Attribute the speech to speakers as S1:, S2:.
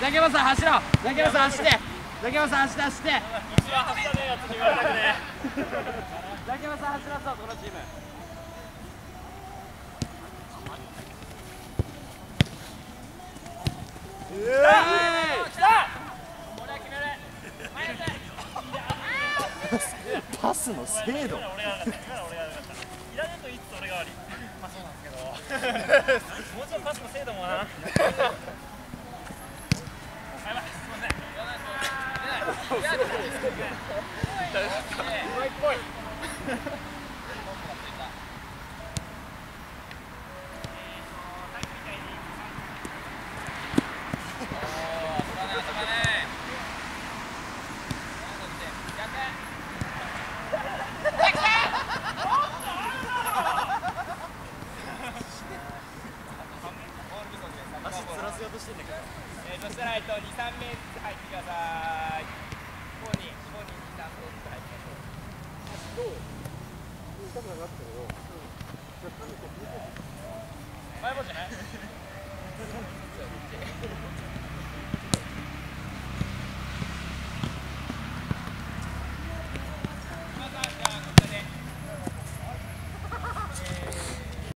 S1: ザキヤマさん走ろう。ザキヤマさん走って。ザキヤマさん走って。
S2: 一番走らねえやつに言われたくね
S1: ザキヤマさん走らそうこのチーム。
S3: パスの精度。
S2: いらねえと言いつつ俺が悪い。まあそうなんですけどもうちょっとパスの精度もな。やばい、すいません。うまいっぽい。そしたら2、3名ずつ入ってください。4人2、3名ずつ入ってください。
S3: どう？痛くなかったけど。